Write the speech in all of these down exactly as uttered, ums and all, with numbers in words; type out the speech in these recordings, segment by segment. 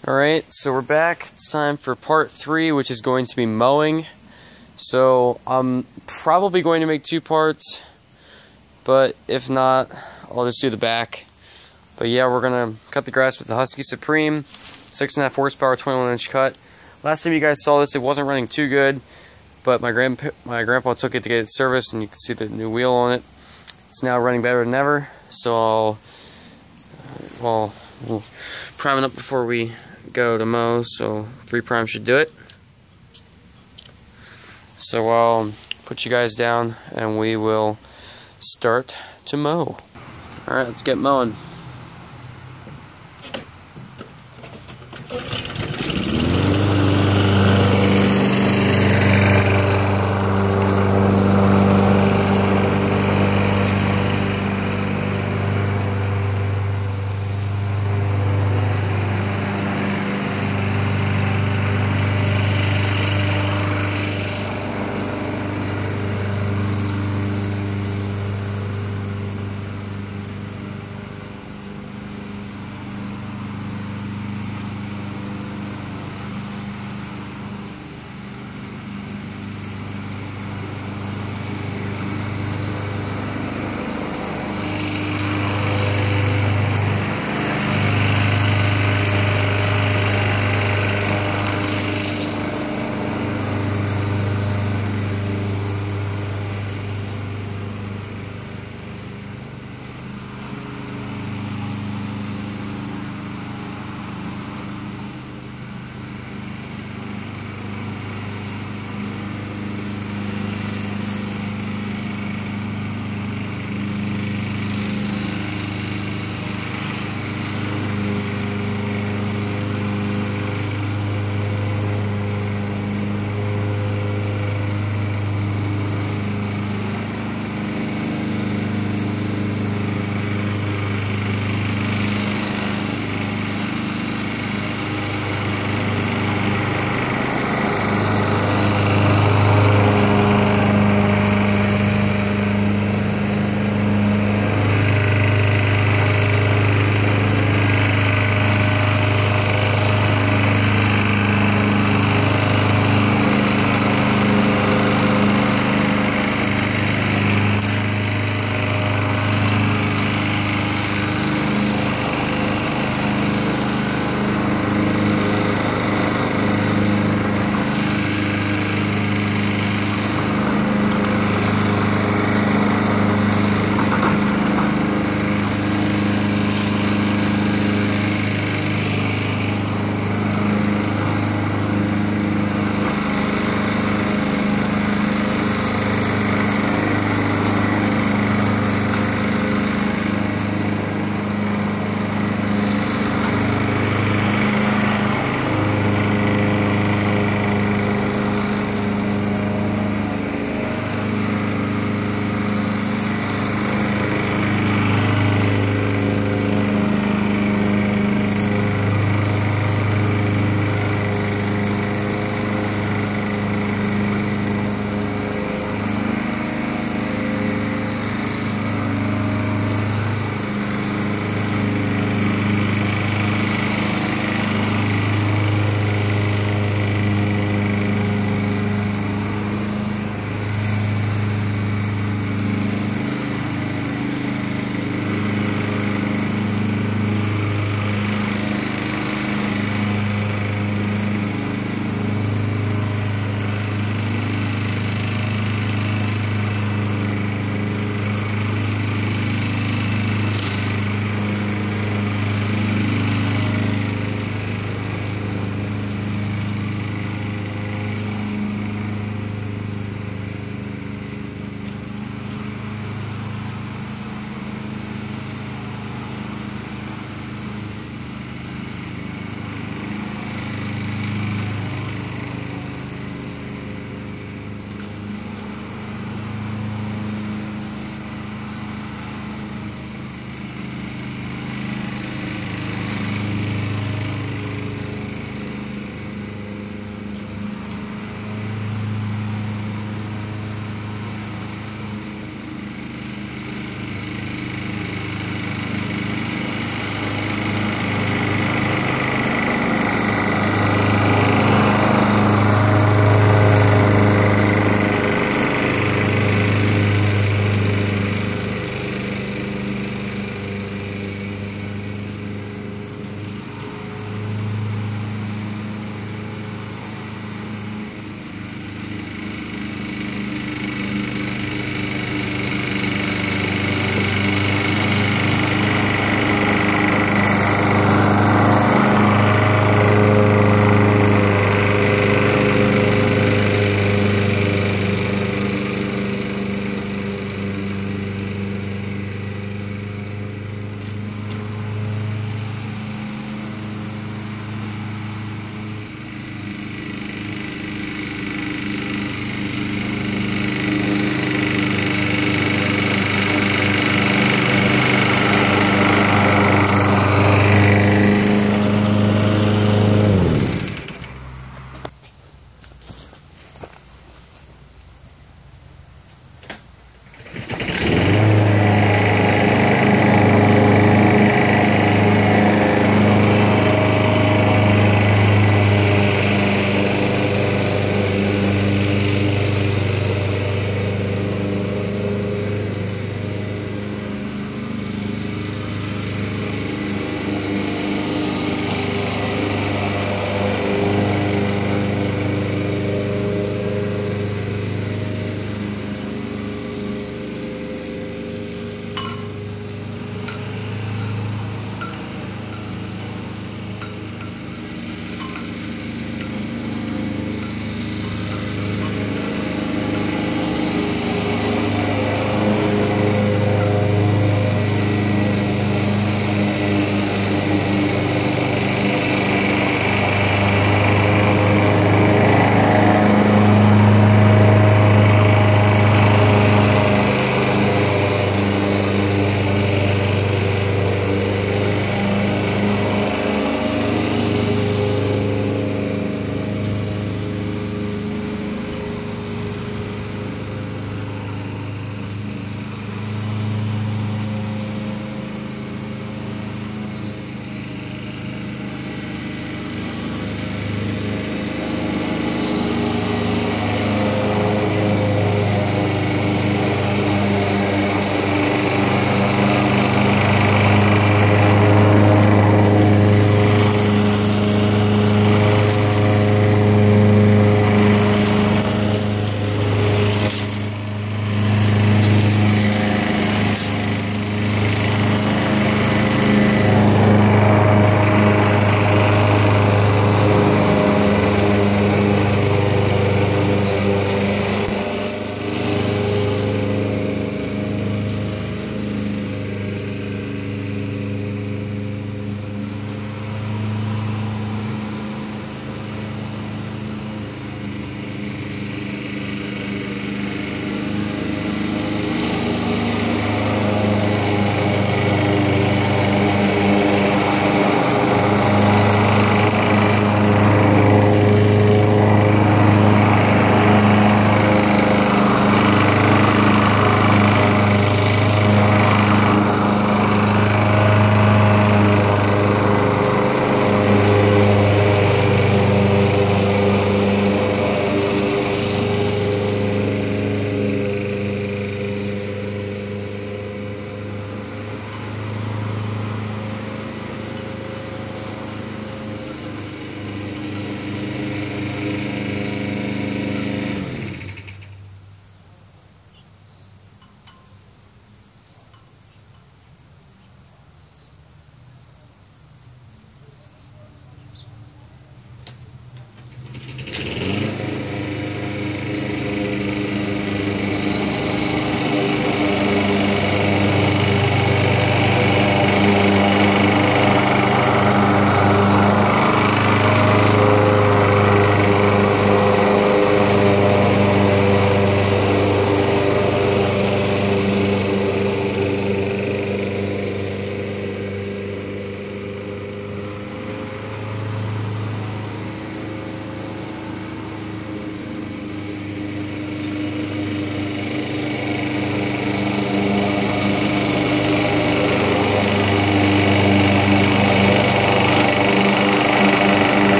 Alright, so we're back. It's time for part three, which is going to be mowing. So I'm probably going to make two parts, but if not, I'll just do the back. But yeah, we're gonna cut the grass with the Husky Supreme, six and a half horsepower, twenty-one inch cut. Last time you guys saw this, it wasn't running too good, but my grandpa, my grandpa took it to get it serviced, and you can see the new wheel on it. It's now running better than ever. So I'll, well, we'll prime it up before we go to mow. So three prime should do it. So I'll put you guys down, and we will start to mow. All right, let's get mowing.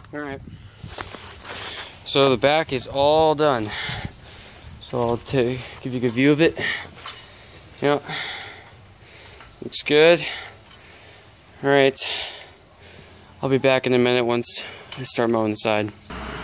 Alright. So the back is all done. So I'll take, give you a good view of it. Yep. Looks good. Alright. I'll be back in a minute once I start mowing the side.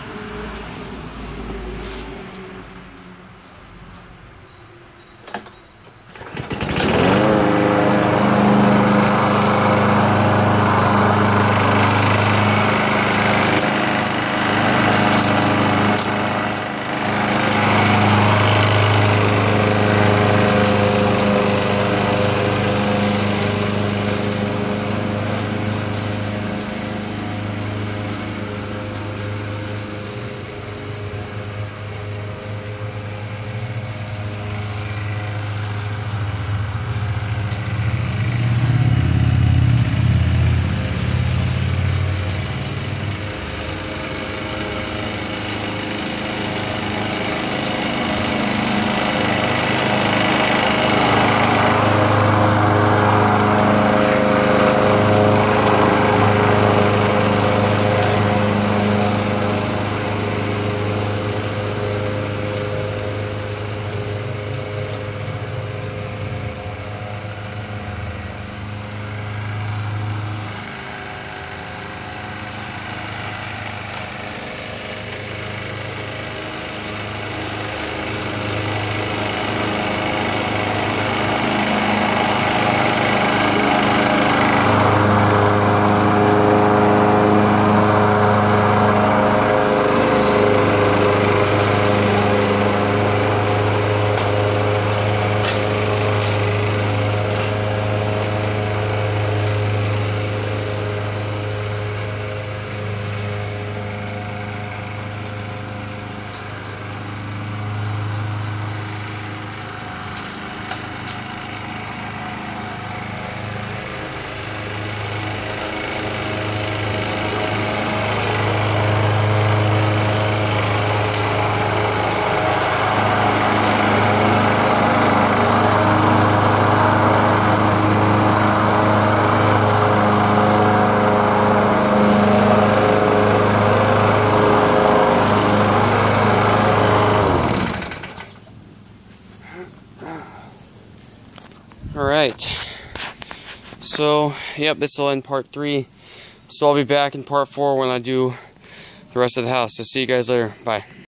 Alright, so yep, this will end part three, so I'll be back in part four when I do the rest of the house. So see you guys later, bye.